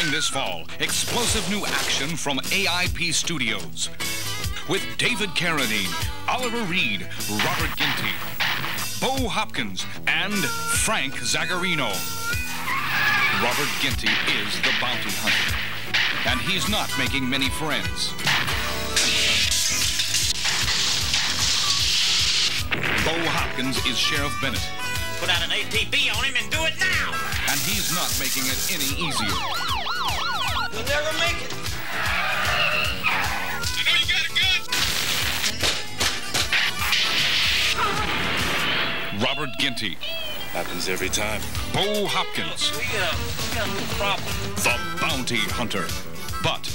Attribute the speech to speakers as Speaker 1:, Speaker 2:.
Speaker 1: Starting this fall, explosive new action from AIP Studios. With David Carradine, Oliver Reed, Robert Ginty, Bo Hopkins, and Frank Zagarino. Robert Ginty is the bounty hunter, and he's not making many friends. Bo Hopkins is Sheriff Bennett.
Speaker 2: Put out an ATB on him and do it now!
Speaker 1: And he's not making it any easier.
Speaker 2: You'll never make it.
Speaker 3: I know you got a gun!
Speaker 1: Robert Ginty.
Speaker 3: Happens every time.
Speaker 1: Bo Hopkins.
Speaker 2: We got a little problem.
Speaker 1: The bounty hunter. But